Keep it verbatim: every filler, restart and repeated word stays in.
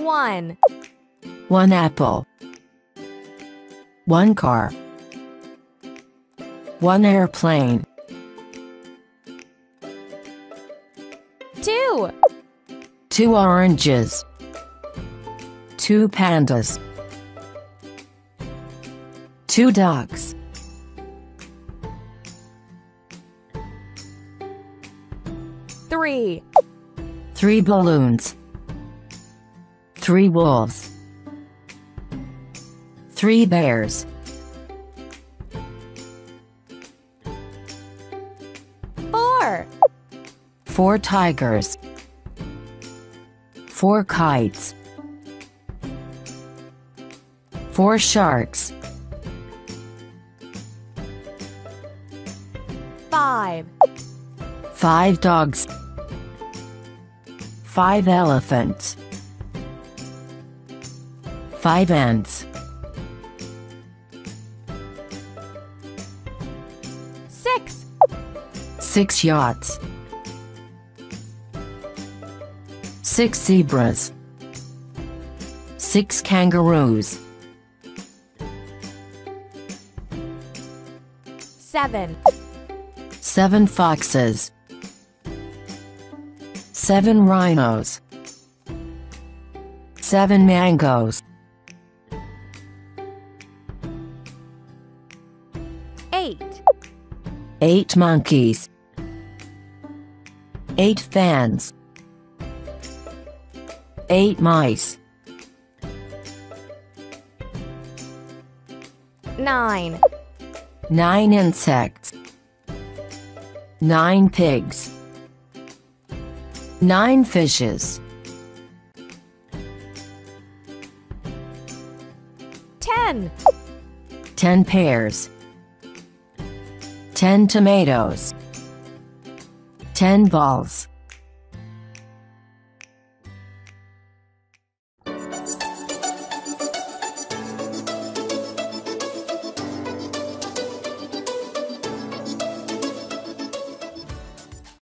One. One apple. One car. One airplane. Two. Two oranges. Two pandas. Two dogs. Three. Three balloons. Three wolves. Three bears. Four. Four tigers. Four kites. Four sharks. Five. Five dogs. Five elephants. Five ants. Six. Six yachts. Six zebras. Six kangaroos. Seven. Seven foxes. Seven rhinos. Seven mangoes. Eight. Eight monkeys. Eight fans. Eight mice. Nine. Nine insects. Nine pigs. Nine fishes. Ten. Ten pears. Ten tomatoes. Ten balls.